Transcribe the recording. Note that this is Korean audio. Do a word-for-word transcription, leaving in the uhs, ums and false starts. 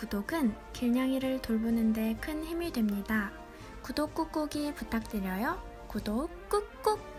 구독은 길냥이를 돌보는 데 큰 힘이 됩니다. 구독 꾹꾹이 부탁드려요. 구독 꾹꾹!